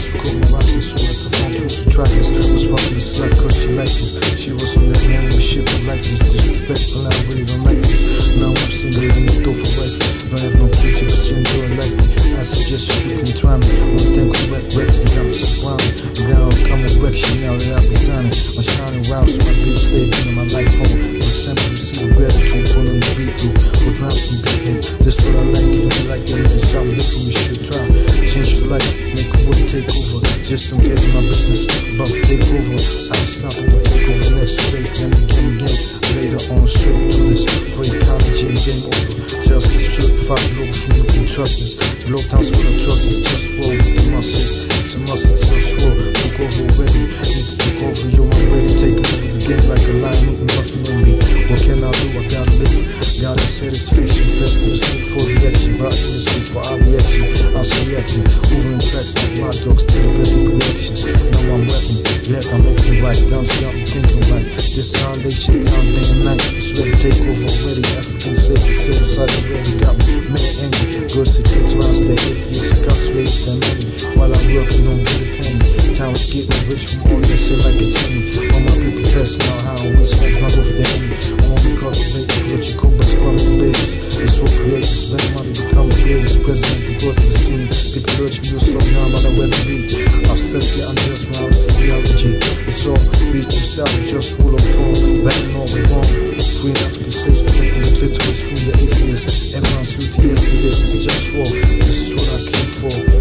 who caught my rhymes and so I found tools to try this. Was fucking the slut cause she liked this. She was on that man with shit with life is disrespectful. I really don't like this. Now I'm single and looked over wife. Don't have no picture but she enjoy it like me. I suggest you can try me. One thing with wet reps and I'm just swallowing. Now I'm coming back shit now that I've been signing. I'm shining round so my beat stay in my life home. The simple you see the gratitude pulling the beat through. Go drown some people. This what I like, feeling like you're living something different. You should try. Change your life, make a way take over. Just don't get in my business, about to take over. Unstoppable take over next space, then again. Later on, straight to this. For ecology and game over. Justice, certified global from you can trust this. Blow towns with the trust is JustWar with the muscles. It's a must, it's JustWar. Took over already, need to take over. You're already taking over the game like a lion eating nothing on me. What can I do? I gotta live. Gotta have satisfaction, fast in the street for the action. But in the street for our reaction. I was reacting, moving tracks like my dogs to the better reactions. Now I'm rapping, yet I'm making right. Down to I'm thinking right. This sound they shit down day and night. It's ready to take over already. African states and set aside already. Got me mad angry. Girls declitorize their atheists, incarcerate them many. While I'm working, don't get a penny. Time is getting rich from all this shit like it's in me. All my people passing out how we smoke run off the enemy. I want to cultivate ecological best quality babies. It's for creators, spend money, become the greatest. President, the birth of the scene. People urge me to slow down, but I rather be. I've said it, I'm just around this theology. It's all beach and salad, just rule of form. Batting all the wrong. Free African states, protecting the clitoris, free the atheists. Everyone's with the yes, it is, it's JustWar. This is what I came for.